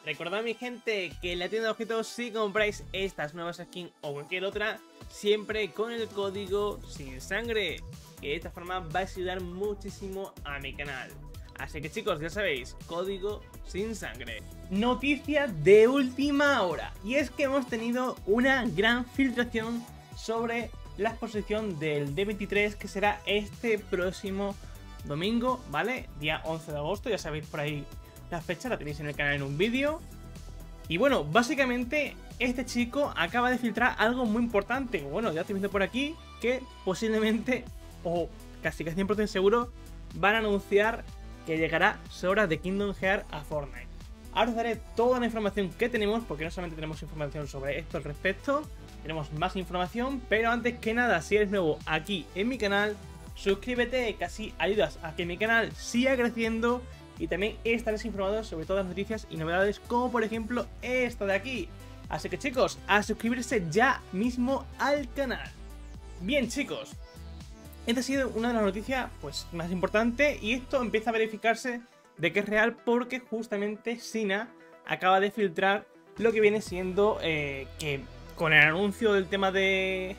Recordad, mi gente, que en la tienda de objetos, si compráis estas nuevas skins o cualquier otra, siempre con el código sin sangre, que de esta forma vais a ayudar muchísimo a mi canal. Así que, chicos, ya sabéis, código sin sangre. Noticia de última hora, y es que hemos tenido una gran filtración sobre la exposición del D23, que será este próximo domingo, ¿vale? Día 11 de agosto, ya sabéis por ahí la fecha, la tenéis en el canal en un vídeo. Y bueno, básicamente este chico acaba de filtrar algo muy importante. Bueno, ya estoy viendo por aquí que posiblemente, o casi 100% seguro, van a anunciar que llegará Sora de Kingdom Hearts a Fortnite. Ahora os daré toda la información que tenemos, porque no solamente tenemos información sobre esto al respecto, tenemos más información, pero antes que nada, si eres nuevo aquí en mi canal, suscríbete, que así ayudas a que mi canal siga creciendo y también estarás informado sobre todas las noticias y novedades, como por ejemplo esta de aquí. Así que, chicos, a suscribirse ya mismo al canal. Bien, chicos, esta ha sido una de las noticias pues más importantes, y esto empieza a verificarse de que es real, porque justamente Sina acaba de filtrar lo que viene siendo que con el anuncio del tema del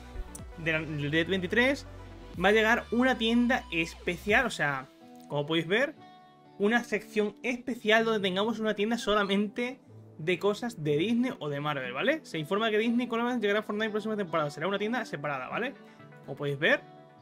D23 va a llegar una tienda especial, o sea, como podéis ver, una sección especial donde tengamos una tienda solamente de cosas de Disney o de Marvel, ¿vale? Se informa que Disney Columbus llegará a Fortnite en próxima temporada, será una tienda separada, ¿vale? Como podéis ver,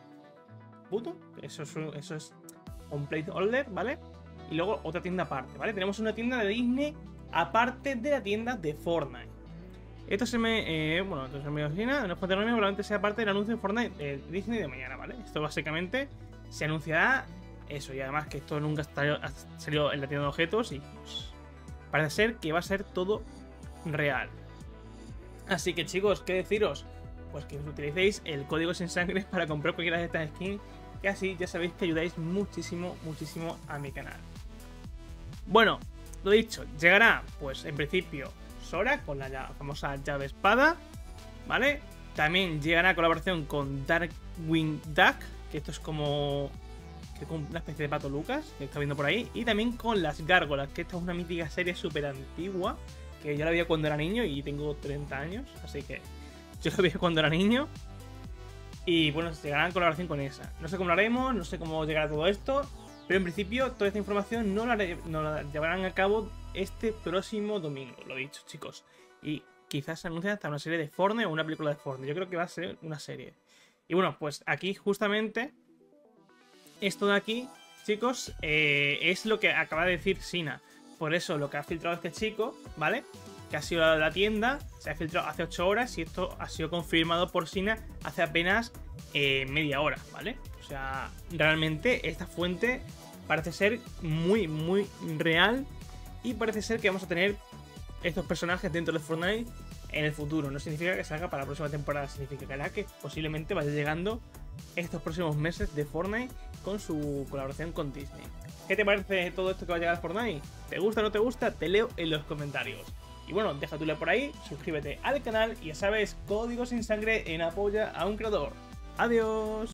eso es un placeholder, ¿vale? Y luego otra tienda aparte, ¿vale? Tenemos una tienda de Disney aparte de la tienda de Fortnite. Esto se me... bueno, esto se me imagina, no es patronomía, probablemente sea parte del anuncio de Fortnite de Disney de mañana, ¿vale? Esto básicamente se anunciará eso, y además que esto nunca ha salido en la tienda de objetos, y pues parece ser que va a ser todo real. Así que, chicos, ¿qué deciros? Pues que utilicéis el código sin sangre para comprar cualquiera de estas skins, que así ya sabéis que ayudáis muchísimo, muchísimo a mi canal. Bueno, lo dicho, llegará, pues en principio, Sora con la famosa llave espada, ¿vale? También llegará colaboración con Darkwing Duck, que esto es como una especie de Pato Lucas, que está viendo por ahí. Y también con las gárgolas, que esta es una mítica serie súper antigua, que yo la vi cuando era niño y tengo 30 años, así que yo la vi cuando era niño. Y bueno, llegará en colaboración con esa. No sé cómo lo haremos, no sé cómo llegará todo esto, pero en principio toda esta información no la llevarán a cabo este próximo domingo, lo he dicho, chicos. Y quizás se anuncie hasta una serie de Fortnite o una película de Fortnite. Yo creo que va a ser una serie. Y bueno, pues aquí justamente esto de aquí, chicos, es lo que acaba de decir Sina. Por eso lo que ha filtrado este chico, ¿vale? Que ha sido la tienda, se ha filtrado hace 8 horas y esto ha sido confirmado por Sina hace apenas media hora, ¿vale? O sea, realmente esta fuente parece ser muy, muy real, y parece ser que vamos a tener estos personajes dentro de Fortnite en el futuro. No significa que salga para la próxima temporada, significará que posiblemente vaya llegando estos próximos meses de Fortnite con su colaboración con Disney. ¿Qué te parece todo esto que va a llegar a Fortnite? ¿Te gusta o no te gusta? Te leo en los comentarios. Y bueno, deja tu like por ahí, suscríbete al canal y ya sabes, código sin sangre en apoya a un creador. ¡Adiós!